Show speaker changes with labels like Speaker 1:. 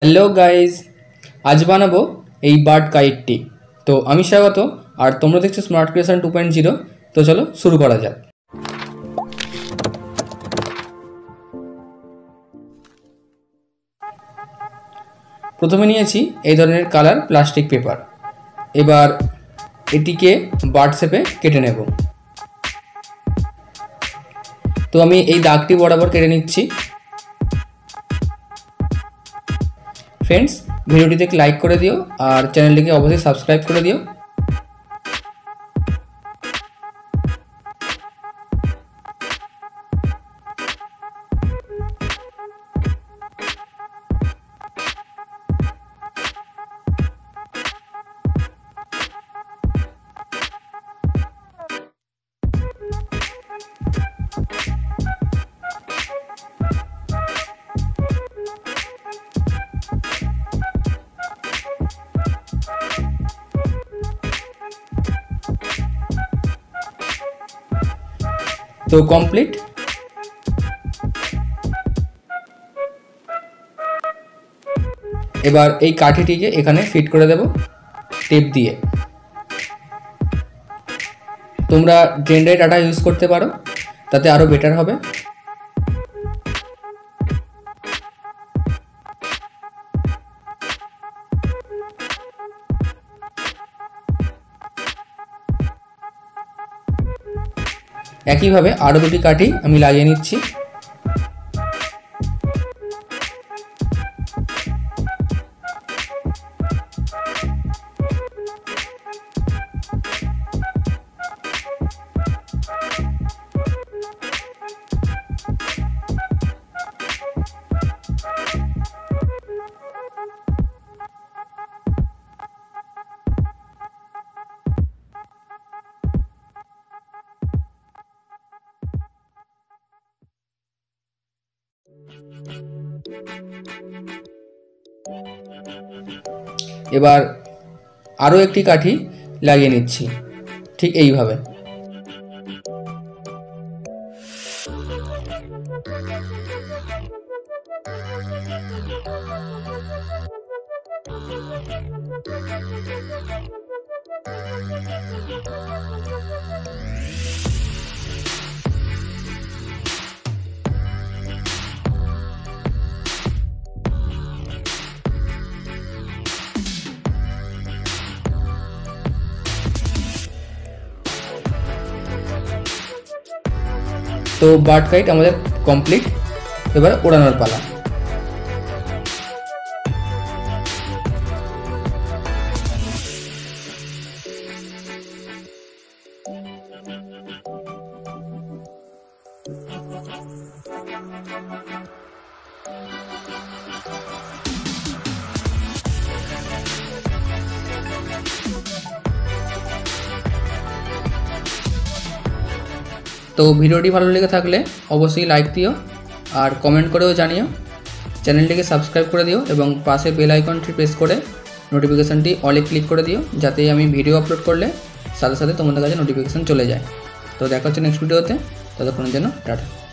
Speaker 1: Hello guys आज बानाबो এই bird কাইটটি। তো আমি স্বাগত আর তোমরা দেখছো স্মার্ট ক্রিয়েশন 2.0। তো চলো শুরু করা যাক। প্রথমে নিয়েছি এই ধরনের কালার প্লাস্টিক পেপার। এবার এটিকে বার্ড শেপে কেটে নেব। তো আমি এই দাগটি বরাবর কেটে নিচ্ছি। फ्रेंड्स भिडियोটিতে लाइक कर दिओ और चैनलটিকে अवश्य सबस्क्राइब कर दिओ। तो कमप्लीट। এবার এই কাঠিটিকে এখানে ফিট করে দেব টেপ দিয়ে। তোমরা ডেনড্রাইট আঠা ইউজ করতে পারো, তাতে আরো বেটার হবে। একইভাবে আরো দুটি কাঠি আমি লাগিয়ে নিচ্ছি। এবার আরো একটি কাঠি লাগিয়ে নিচ্ছি ঠিক এইভাবে। तो বার্ড কাইট আমাদের কমপ্লিট। এবার ওড়ানোর পালা। तो भिडियोटी भालो लेगे थाकले अवश्य लाइक दिओ और कमेंट करेও জানিও। চ্যানেলটিকে সাবস্ক্রাইব করে দিও এবং পাশে বেল আইকনটি প্রেস করে নোটিফিকেশনটি অলে ক্লিক করে দিও, যাতে আমি ভিডিও আপলোড করলে সাথে সাথে তোমাদের কাছে নোটিফিকেশন চলে যায়। তো দেখা হচ্ছে নেক্সট ভিডিওতে, ততক্ষণের জন্য টাটা।